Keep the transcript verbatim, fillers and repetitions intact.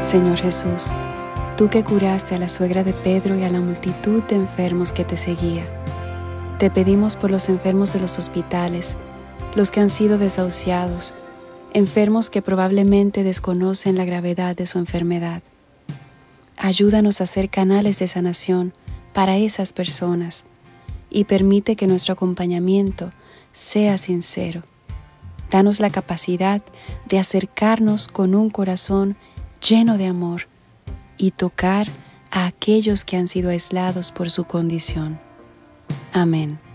Señor Jesús, tú que curaste a la suegra de Pedro y a la multitud de enfermos que te seguía, te pedimos por los enfermos de los hospitales, los que han sido desahuciados, enfermos que probablemente desconocen la gravedad de su enfermedad. Ayúdanos a ser canales de sanación para esas personas y permite que nuestro acompañamiento sea sincero. Danos la capacidad de acercarnos con un corazón lleno de amor y tocar a aquellos que han sido aislados por su condición. Amén.